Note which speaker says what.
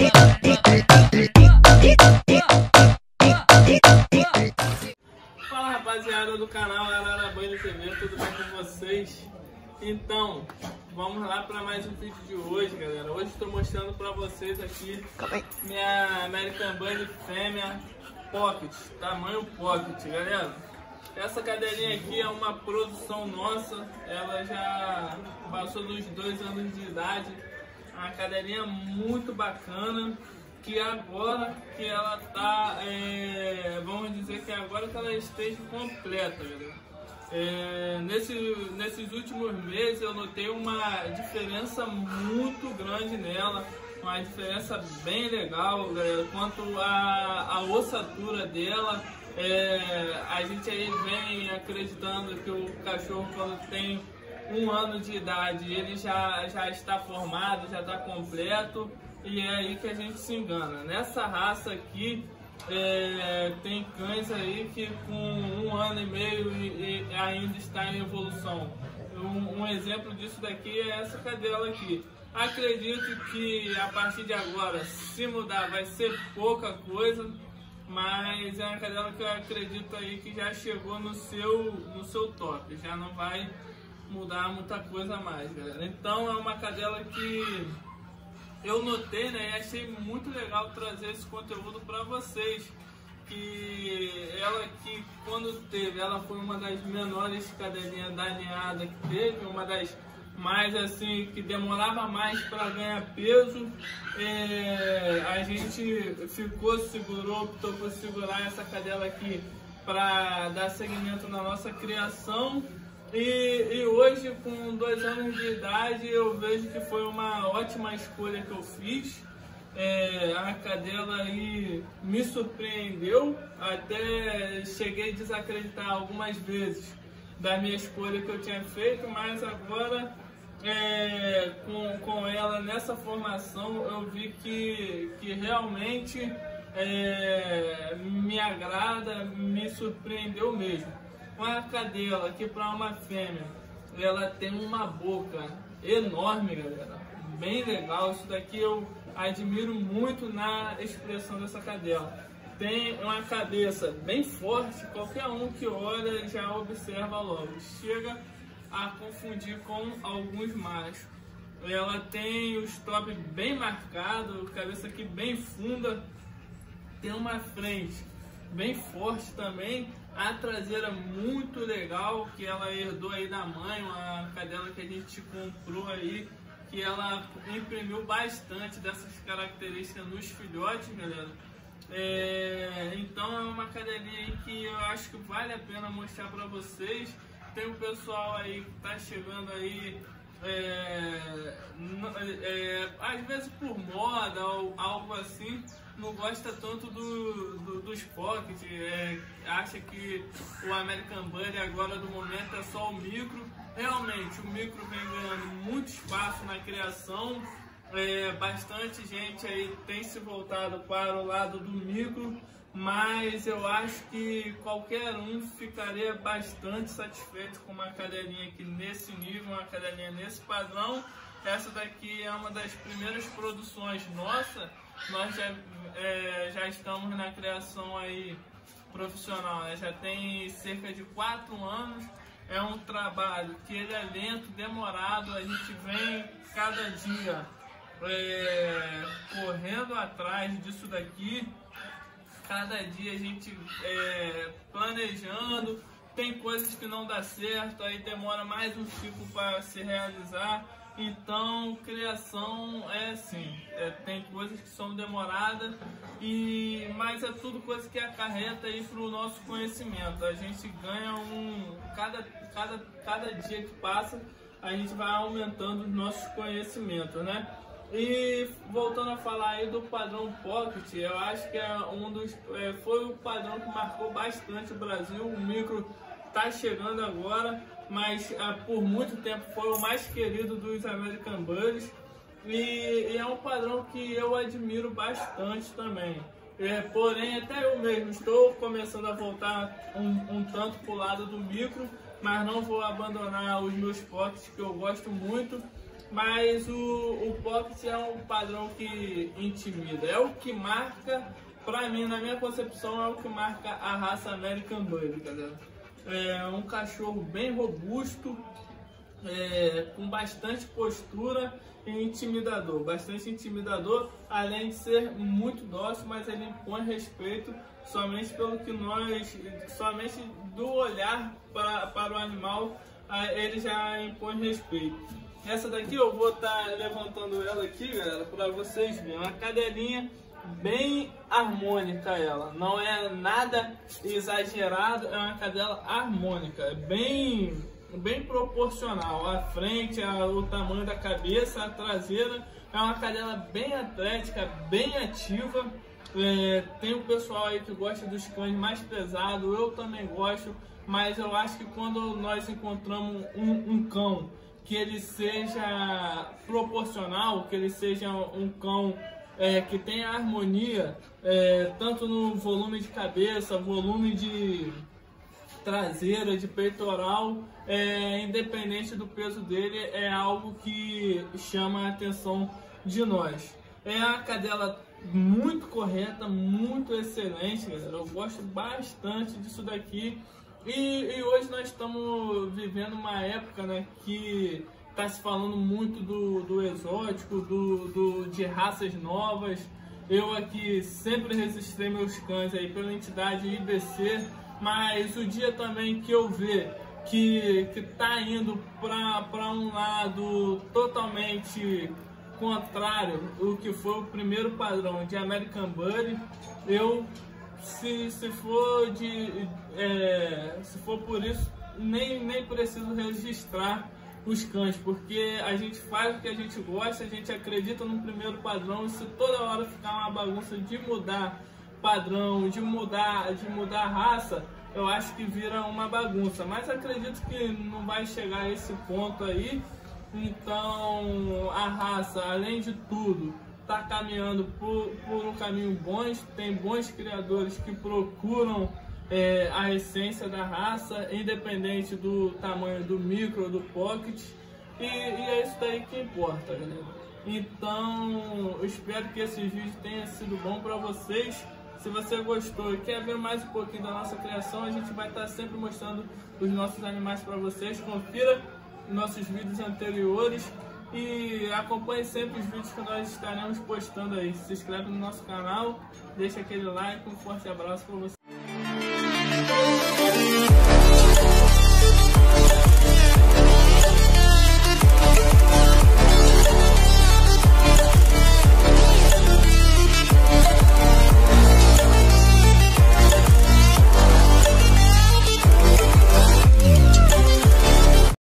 Speaker 1: Fala rapaziada do canal Ararabanho TV, tudo bem com vocês? Então, vamos lá para mais um vídeo de hoje, galera. Hoje estou mostrando para vocês aqui minha American Bunny fêmea Pocket, tamanho Pocket, galera. Essa cadelinha aqui é uma produção nossa, ela já passou dos 2 anos de idade. Uma cadelinha muito bacana, que agora que ela tá, vamos dizer que agora que ela esteja completa, galera. Nesses últimos meses eu notei uma diferença muito grande nela, uma diferença bem legal, galera, quanto à ossatura dela. A gente aí vem acreditando que o cachorro, quando tem 1 ano de idade, ele já está formado, já está completo, e é aí que a gente se engana. Nessa raça aqui, tem cães aí que com 1 ano e meio e ainda está em evolução. Um exemplo disso daqui é essa cadela aqui. Acredito que a partir de agora, se mudar, vai ser pouca coisa, mas é uma cadela que eu acredito aí que já chegou no seu top, já não vai mudar muita coisa mais, galera. Então é uma cadela que eu notei, né, e achei muito legal trazer esse conteúdo para vocês. Que ela aqui, quando teve, ela foi uma das menores cadelinhas da ninhada que teve, uma das mais assim, que demorava mais para ganhar peso. A gente optou por segurar essa cadela aqui para dar seguimento na nossa criação. E hoje, com 2 anos de idade, eu vejo que foi uma ótima escolha que eu fiz. A cadela aí me surpreendeu, até cheguei a desacreditar algumas vezes da minha escolha que eu tinha feito, mas agora com ela nessa formação eu vi que realmente me agrada, me surpreendeu mesmo. Uma cadela que para uma fêmea, ela tem uma boca enorme, galera, bem legal. Isso daqui eu admiro muito na expressão dessa cadela. Tem uma cabeça bem forte, qualquer um que olha já observa logo, chega a confundir com alguns machos. Ela tem o stop bem marcado, cabeça aqui bem funda, tem uma frente bem forte também, a traseira muito legal, que ela herdou aí da mãe, uma cadela que a gente comprou aí, que ela imprimiu bastante dessas características nos filhotes, galera. Então é uma cadelinha aí que eu acho que vale a pena mostrar para vocês. Tem um pessoal aí que tá chegando aí, às vezes por moda ou algo assim, não gosta tanto dos Pocket, acha que o American Bunny agora do momento é só o micro. Realmente o micro vem ganhando muito espaço na criação, bastante gente aí tem se voltado para o lado do micro, mas eu acho que qualquer um ficaria bastante satisfeito com uma cadelinha aqui nesse nível, uma cadelinha nesse padrão. Essa daqui é uma das primeiras produções nossa. Nós já estamos na criação aí profissional, né? Já tem cerca de 4 anos. É um trabalho que ele é lento, demorado. A gente vem cada dia correndo atrás disso daqui. Cada dia a gente planejando. Tem coisas que não dá certo, aí demora mais um ciclo para se realizar. Então, criação é assim, tem coisas que são demoradas, mas é tudo coisa que acarreta aí para o nosso conhecimento. A gente ganha cada dia que passa, a gente vai aumentando os nossos conhecimentos, né? E voltando a falar aí do padrão Pocket, eu acho que foi o padrão que marcou bastante o Brasil. O micro tá chegando agora, mas por muito tempo foi o mais querido dos American Bunnies, e é um padrão que eu admiro bastante também. Porém, até eu mesmo estou começando a voltar um tanto para o lado do micro, mas não vou abandonar os meus pockets, que eu gosto muito. mas o Pocket é um padrão que intimida, é o que marca, pra mim, na minha concepção, é o que marca a raça American Bully, galera. É um cachorro bem robusto, com bastante postura e intimidador, bastante intimidador, além de ser muito dócil, mas ele impõe respeito somente pelo que somente do olhar para o animal, ele já impõe respeito. Essa daqui eu vou estar levantando ela aqui, galera, para vocês verem, uma cadelinha bem harmônica ela, não é nada exagerado, é uma cadela harmônica, é bem proporcional, a frente, o tamanho da cabeça, a traseira, é uma cadela bem atlética, bem ativa. Tem o pessoal aí que gosta dos cães mais pesados, eu também gosto, mas eu acho que quando nós encontramos um cão que ele seja proporcional, que ele seja um cão que tenha harmonia, tanto no volume de cabeça, volume de traseira, de peitoral, independente do peso dele, é algo que chama a atenção de nós. É uma cadela muito correta, muito excelente, galera. Eu gosto bastante disso daqui. E hoje nós estamos vivendo uma época, né, que está se falando muito do exótico, de raças novas. Eu aqui sempre registrei meus cães aí pela entidade IBC, mas o dia também que eu ver que tá indo para um lado totalmente contrário o que foi o primeiro padrão de American Bully, eu se for por isso nem preciso registrar os cães, porque a gente faz o que a gente gosta, a gente acredita no primeiro padrão, e se toda hora ficar uma bagunça de mudar padrão, de mudar a raça, eu acho que vira uma bagunça, mas acredito que não vai chegar a esse ponto aí. Então a raça, além de tudo, está caminhando por um caminho bom, tem bons criadores que procuram a essência da raça, independente do tamanho do micro ou do pocket, e é isso daí que importa, galera. Então eu espero que esse vídeo tenha sido bom para vocês. Se você gostou e quer ver mais um pouquinho da nossa criação, a gente vai estar sempre mostrando os nossos animais para vocês. Confira nossos vídeos anteriores e acompanhe sempre os vídeos que nós estaremos postando aí. Se inscreve no nosso canal, deixa aquele like, um forte abraço para você.